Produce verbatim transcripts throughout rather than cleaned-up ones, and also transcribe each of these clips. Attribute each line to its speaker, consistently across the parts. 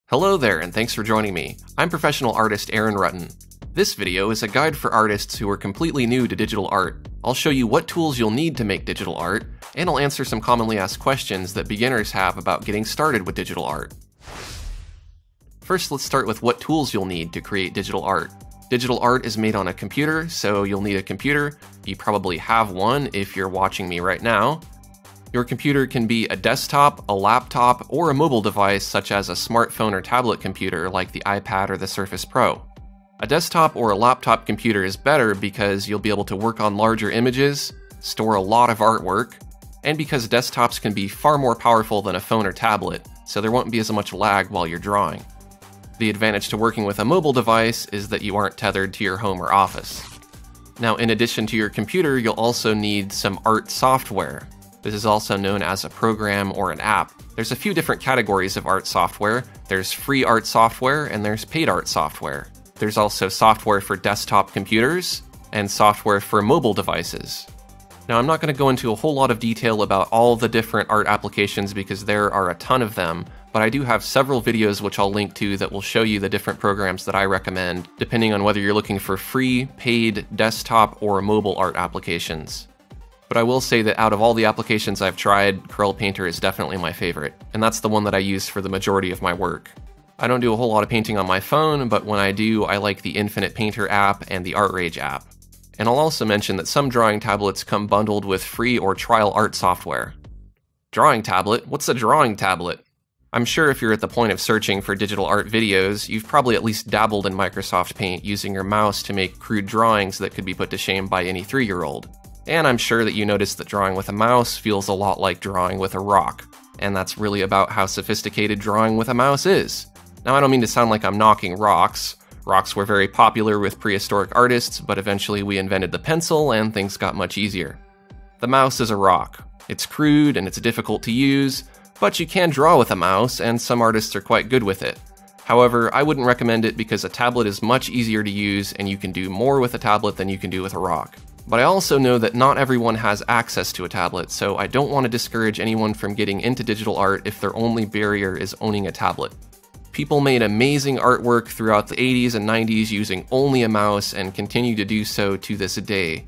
Speaker 1: Hello there, and thanks for joining me. I'm professional artist Aaron Rutten. This video is a guide for artists who are completely new to digital art. I'll show you what tools you'll need to make digital art, and I'll answer some commonly asked questions that beginners have about getting started with digital art. First, let's start with what tools you'll need to create digital art. Digital art is made on a computer, so you'll need a computer. You probably have one if you're watching me right now. Your computer can be a desktop, a laptop, or a mobile device such as a smartphone or tablet computer like the iPad or the Surface Pro. A desktop or a laptop computer is better because you'll be able to work on larger images, store a lot of artwork, and because desktops can be far more powerful than a phone or tablet, so there won't be as much lag while you're drawing. The advantage to working with a mobile device is that you aren't tethered to your home or office. Now, in addition to your computer, you'll also need some art software. This is also known as a program or an app. There's a few different categories of art software. There's free art software and there's paid art software. There's also software for desktop computers and software for mobile devices. Now, I'm not going to go into a whole lot of detail about all the different art applications because there are a ton of them, but I do have several videos which I'll link to that will show you the different programs that I recommend, depending on whether you're looking for free, paid, desktop, or mobile art applications. But I will say that out of all the applications I've tried, Corel Painter is definitely my favorite, and that's the one that I use for the majority of my work. I don't do a whole lot of painting on my phone, but when I do, I like the Infinite Painter app and the ArtRage app. And I'll also mention that some drawing tablets come bundled with free or trial art software. Drawing tablet? What's a drawing tablet? I'm sure if you're at the point of searching for digital art videos, you've probably at least dabbled in Microsoft Paint using your mouse to make crude drawings that could be put to shame by any three-year-old. And I'm sure that you noticed that drawing with a mouse feels a lot like drawing with a rock. And that's really about how sophisticated drawing with a mouse is. Now, I don't mean to sound like I'm knocking rocks. Rocks were very popular with prehistoric artists, but eventually we invented the pencil and things got much easier. The mouse is a rock. It's crude and it's difficult to use, but you can draw with a mouse and some artists are quite good with it. However, I wouldn't recommend it because a tablet is much easier to use and you can do more with a tablet than you can do with a rock. But I also know that not everyone has access to a tablet, so I don't want to discourage anyone from getting into digital art if their only barrier is owning a tablet. People made amazing artwork throughout the eighties and nineties using only a mouse and continue to do so to this day.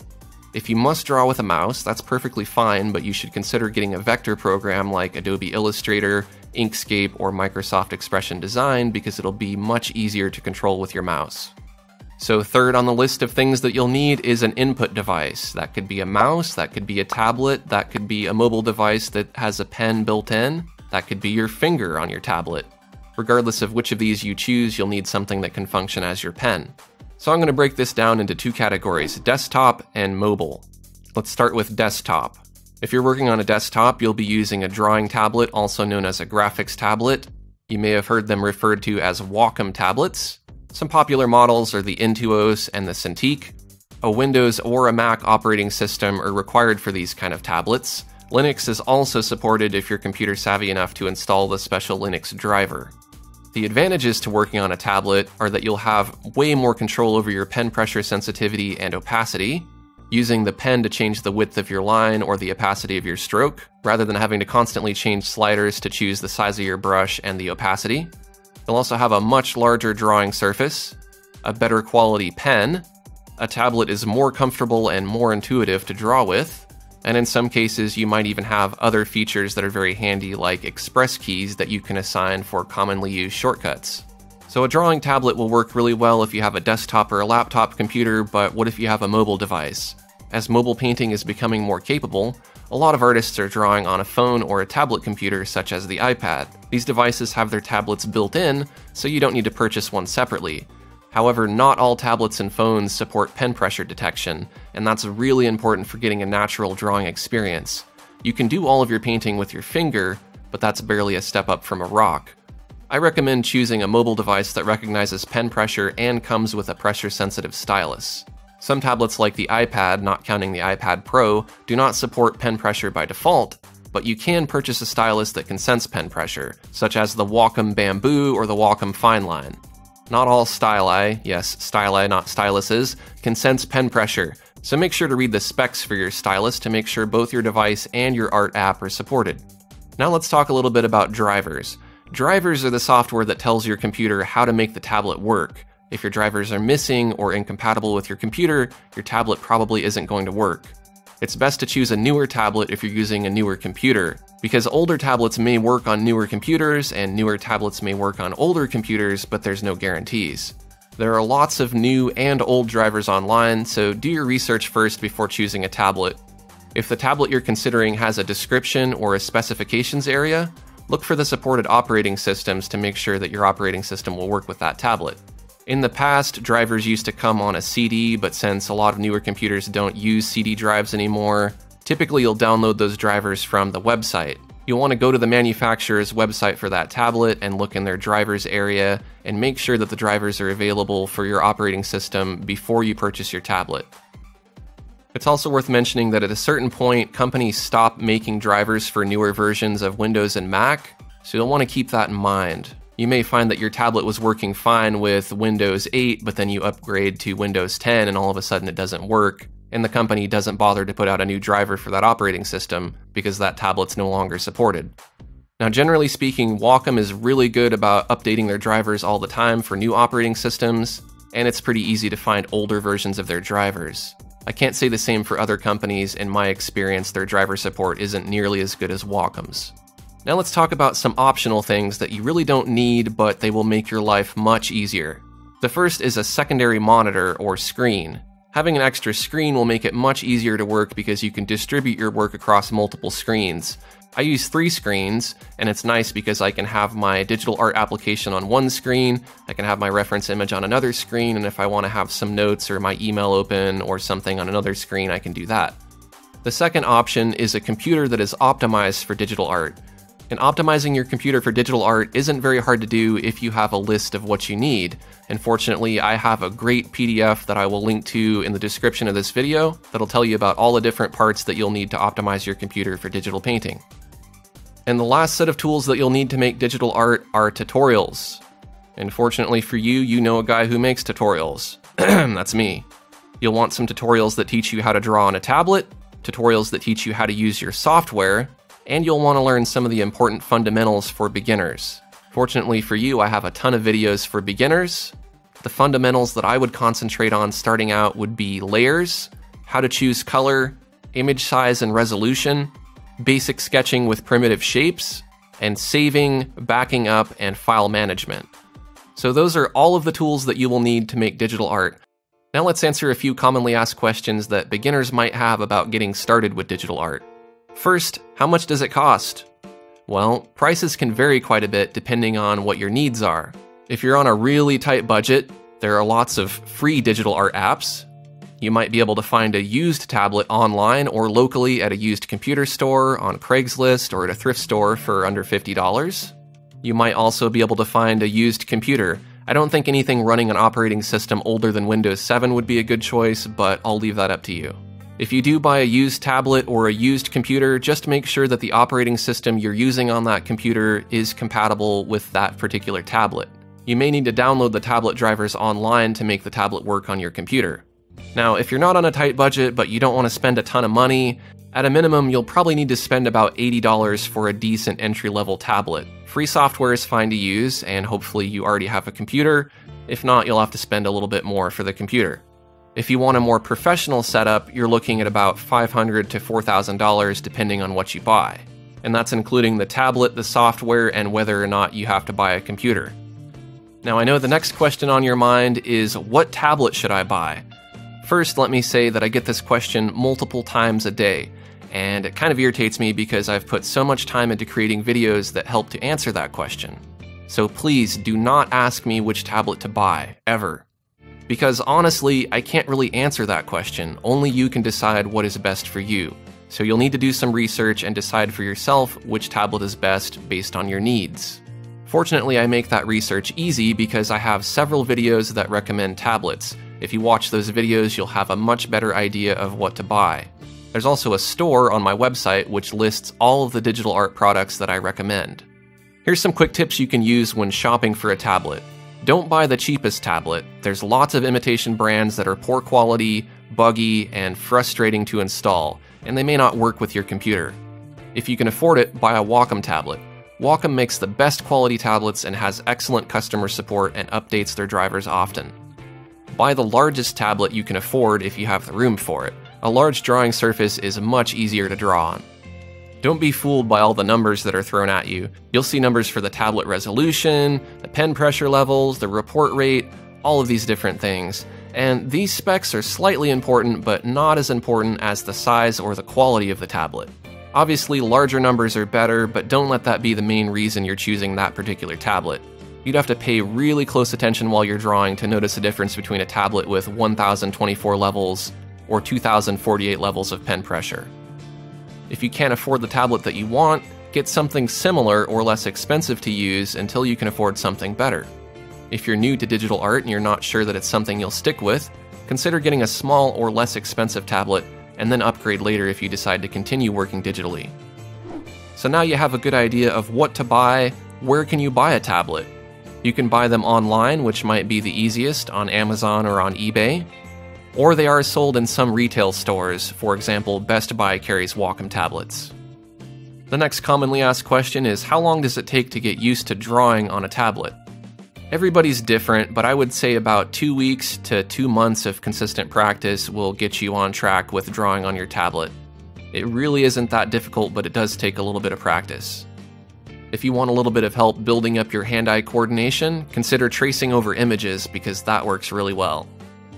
Speaker 1: If you must draw with a mouse, that's perfectly fine, but you should consider getting a vector program like Adobe Illustrator, Inkscape, or Microsoft Expression Design because it'll be much easier to control with your mouse. So third on the list of things that you'll need is an input device. That could be a mouse, that could be a tablet, that could be a mobile device that has a pen built in, that could be your finger on your tablet. Regardless of which of these you choose, you'll need something that can function as your pen. So I'm going to break this down into two categories, desktop and mobile. Let's start with desktop. If you're working on a desktop, you'll be using a drawing tablet, also known as a graphics tablet. You may have heard them referred to as Wacom tablets. Some popular models are the Intuos and the Cintiq. A Windows or a Mac operating system are required for these kind of tablets. Linux is also supported if you're computer savvy enough to install the special Linux driver. The advantages to working on a tablet are that you'll have way more control over your pen pressure sensitivity and opacity, using the pen to change the width of your line or the opacity of your stroke, rather than having to constantly change sliders to choose the size of your brush and the opacity. You'll also have a much larger drawing surface, a better quality pen, a tablet is more comfortable and more intuitive to draw with, and in some cases you might even have other features that are very handy like express keys that you can assign for commonly used shortcuts. So a drawing tablet will work really well if you have a desktop or a laptop computer, but what if you have a mobile device? As mobile painting is becoming more capable, a lot of artists are drawing on a phone or a tablet computer such as the iPad. These devices have their tablets built in, so you don't need to purchase one separately. However, not all tablets and phones support pen pressure detection, and that's really important for getting a natural drawing experience. You can do all of your painting with your finger, but that's barely a step up from a rock. I recommend choosing a mobile device that recognizes pen pressure and comes with a pressure-sensitive stylus. Some tablets like the iPad, not counting the iPad Pro, do not support pen pressure by default, but you can purchase a stylus that can sense pen pressure, such as the Wacom Bamboo or the Wacom Fineline. Not all styli, yes, styli, not styluses, can sense pen pressure, so make sure to read the specs for your stylus to make sure both your device and your art app are supported. Now let's talk a little bit about drivers. Drivers are the software that tells your computer how to make the tablet work. If your drivers are missing or incompatible with your computer, your tablet probably isn't going to work. It's best to choose a newer tablet if you're using a newer computer, because older tablets may work on newer computers and newer tablets may work on older computers, but there's no guarantees. There are lots of new and old drivers online, so do your research first before choosing a tablet. If the tablet you're considering has a description or a specifications area, look for the supported operating systems to make sure that your operating system will work with that tablet. In the past, drivers used to come on a C D, but since a lot of newer computers don't use C D drives anymore, typically you'll download those drivers from the website. You'll want to go to the manufacturer's website for that tablet and look in their drivers area and make sure that the drivers are available for your operating system before you purchase your tablet. It's also worth mentioning that at a certain point, companies stop making drivers for newer versions of Windows and Mac, so you'll want to keep that in mind. You may find that your tablet was working fine with Windows eight, but then you upgrade to Windows ten and all of a sudden it doesn't work, and the company doesn't bother to put out a new driver for that operating system because that tablet's no longer supported. Now, generally speaking, Wacom is really good about updating their drivers all the time for new operating systems, and it's pretty easy to find older versions of their drivers. I can't say the same for other companies. In my experience, their driver support isn't nearly as good as Wacom's. Now let's talk about some optional things that you really don't need, but they will make your life much easier. The first is a secondary monitor or screen. Having an extra screen will make it much easier to work because you can distribute your work across multiple screens. I use three screens, and it's nice because I can have my digital art application on one screen, I can have my reference image on another screen, and if I want to have some notes or my email open or something on another screen, I can do that. The second option is a computer that is optimized for digital art. And optimizing your computer for digital art isn't very hard to do if you have a list of what you need. And fortunately, I have a great P D F that I will link to in the description of this video that'll tell you about all the different parts that you'll need to optimize your computer for digital painting. And the last set of tools that you'll need to make digital art are tutorials. And fortunately for you, you know a guy who makes tutorials. That's me. You'll want some tutorials that teach you how to draw on a tablet, tutorials that teach you how to use your software, and you'll want to learn some of the important fundamentals for beginners. Fortunately for you, I have a ton of videos for beginners. The fundamentals that I would concentrate on starting out would be layers, how to choose color, image size and resolution, basic sketching with primitive shapes, and saving, backing up, and file management. So those are all of the tools that you will need to make digital art. Now let's answer a few commonly asked questions that beginners might have about getting started with digital art. First, how much does it cost? Well, prices can vary quite a bit depending on what your needs are. If you're on a really tight budget, there are lots of free digital art apps. You might be able to find a used tablet online or locally at a used computer store, on Craigslist, or at a thrift store for under fifty dollars. You might also be able to find a used computer. I don't think anything running an operating system older than Windows seven would be a good choice, but I'll leave that up to you. If you do buy a used tablet or a used computer, just make sure that the operating system you're using on that computer is compatible with that particular tablet. You may need to download the tablet drivers online to make the tablet work on your computer. Now, if you're not on a tight budget but you don't want to spend a ton of money, at a minimum you'll probably need to spend about eighty dollars for a decent entry-level tablet. Free software is fine to use, and hopefully you already have a computer. If not, you'll have to spend a little bit more for the computer. If you want a more professional setup, you're looking at about five hundred to four thousand dollars depending on what you buy. And that's including the tablet, the software, and whether or not you have to buy a computer. Now I know the next question on your mind is, what tablet should I buy? First, let me say that I get this question multiple times a day, and it kind of irritates me because I've put so much time into creating videos that help to answer that question. So please do not ask me which tablet to buy, ever. Because honestly, I can't really answer that question. Only you can decide what is best for you. So you'll need to do some research and decide for yourself which tablet is best based on your needs. Fortunately, I make that research easy because I have several videos that recommend tablets. If you watch those videos, you'll have a much better idea of what to buy. There's also a store on my website which lists all of the digital art products that I recommend. Here's some quick tips you can use when shopping for a tablet. Don't buy the cheapest tablet. There's lots of imitation brands that are poor quality, buggy, and frustrating to install, and they may not work with your computer. If you can afford it, buy a Wacom tablet. Wacom makes the best quality tablets and has excellent customer support and updates their drivers often. Buy the largest tablet you can afford if you have the room for it. A large drawing surface is much easier to draw on. Don't be fooled by all the numbers that are thrown at you. You'll see numbers for the tablet resolution, the pen pressure levels, the report rate, all of these different things. And these specs are slightly important, but not as important as the size or the quality of the tablet. Obviously, larger numbers are better, but don't let that be the main reason you're choosing that particular tablet. You'd have to pay really close attention while you're drawing to notice the difference between a tablet with one thousand twenty-four levels or two thousand forty-eight levels of pen pressure. If you can't afford the tablet that you want, get something similar or less expensive to use until you can afford something better. If you're new to digital art and you're not sure that it's something you'll stick with, consider getting a small or less expensive tablet and then upgrade later if you decide to continue working digitally. So now you have a good idea of what to buy. Where can you buy a tablet? You can buy them online, which might be the easiest, on Amazon or on eBay, or they are sold in some retail stores. For example, Best Buy carries Wacom tablets. The next commonly asked question is, how long does it take to get used to drawing on a tablet? Everybody's different, but I would say about two weeks to two months of consistent practice will get you on track with drawing on your tablet. It really isn't that difficult, but it does take a little bit of practice. If you want a little bit of help building up your hand-eye coordination, consider tracing over images because that works really well.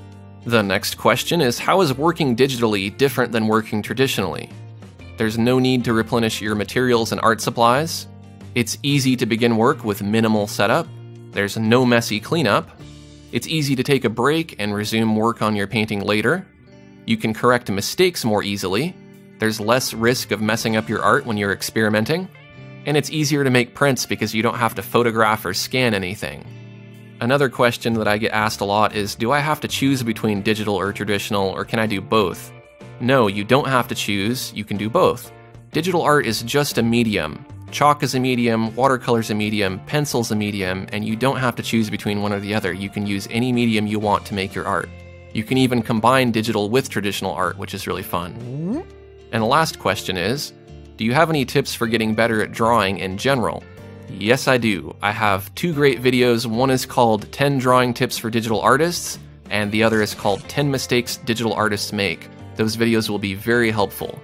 Speaker 1: The next question is, how is working digitally different than working traditionally? There's no need to replenish your materials and art supplies. It's easy to begin work with minimal setup. There's no messy cleanup. It's easy to take a break and resume work on your painting later. You can correct mistakes more easily. There's less risk of messing up your art when you're experimenting. And it's easier to make prints because you don't have to photograph or scan anything. Another question that I get asked a lot is, do I have to choose between digital or traditional, or can I do both? No, you don't have to choose, you can do both. Digital art is just a medium. Chalk is a medium, watercolor's a medium, pencil's a medium, and you don't have to choose between one or the other. You can use any medium you want to make your art. You can even combine digital with traditional art, which is really fun. And the last question is, do you have any tips for getting better at drawing in general? Yes, I do. I have two great videos. One is called ten Drawing Tips for Digital Artists, and the other is called ten Mistakes Digital Artists Make. Those videos will be very helpful.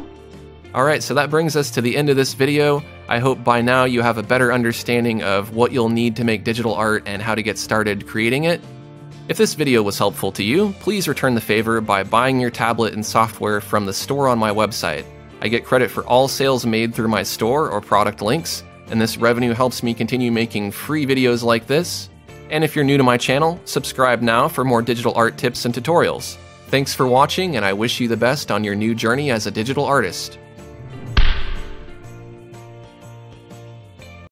Speaker 1: Alright, so that brings us to the end of this video. I hope by now you have a better understanding of what you'll need to make digital art and how to get started creating it. If this video was helpful to you, please return the favor by buying your tablet and software from the store on my website. I get credit for all sales made through my store or product links, and this revenue helps me continue making free videos like this. And if you're new to my channel, subscribe now for more digital art tips and tutorials. Thanks for watching, and I wish you the best on your new journey as a digital artist.